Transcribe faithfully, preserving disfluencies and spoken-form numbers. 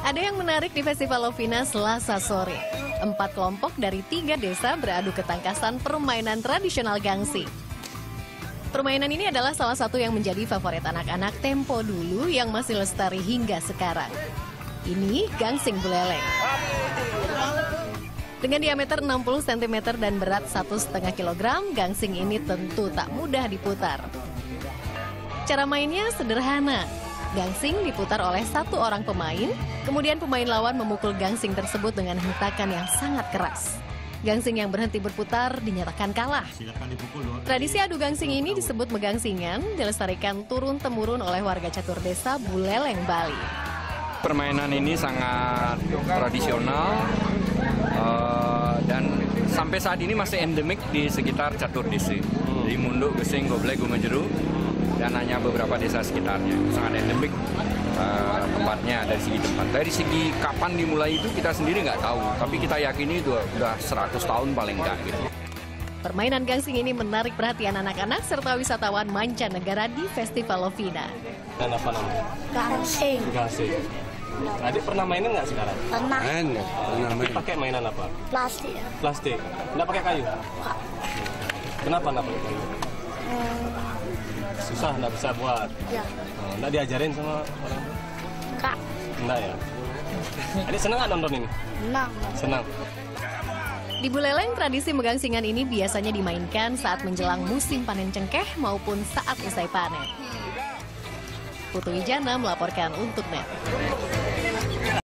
Ada yang menarik di Festival Lovina Selasa sore. Empat kelompok dari tiga desa beradu ketangkasan permainan tradisional gangsing. Permainan ini adalah salah satu yang menjadi favorit anak-anak tempo dulu yang masih lestari hingga sekarang. Ini gangsing buleleng. Dengan diameter enam puluh sentimeter dan berat satu koma lima kilogram, gangsing ini tentu tak mudah diputar. Cara mainnya sederhana. Gangsing diputar oleh satu orang pemain, kemudian pemain lawan memukul gangsing tersebut dengan hentakan yang sangat keras. Gangsing yang berhenti berputar dinyatakan kalah. Tradisi adu gangsing ini disebut megangsingan, dilestarikan turun-temurun oleh warga catur desa Buleleng, Bali. Permainan ini sangat tradisional uh, dan sampai saat ini masih endemik di sekitar catur desa. Di Munduk, Gesing, Goblek, Gumejeru, dan hanya beberapa desa sekitarnya. Sangat endemik uh, tempatnya dari segi tempat. Dari segi kapan dimulai itu kita sendiri nggak tahu, tapi kita yakini itu udah seratus tahun paling nggak gitu. Permainan gangsing ini menarik perhatian anak-anak serta wisatawan mancanegara di Festival Lovina. Dan apa namanya? Gangsing. Gangsing. Adik pernah mainin nggak sekarang? Pernah. Main ya? Pernah main. Pakai mainan apa? Plastik. Plastik. Nggak pakai kayu? Enggak. Kenapa nggak pakai kayu? Hmm, Susah, nggak bisa buat. ya. Oh, nggak diajarin sama orang tua? Enggak. Nggak ya? Adik seneng nggak nonton ini? Menang. Senang. Di Buleleng, tradisi megangsingan ini biasanya dimainkan saat menjelang musim panen cengkeh maupun saat usai panen. Putu Wijana melaporkan untuk Net.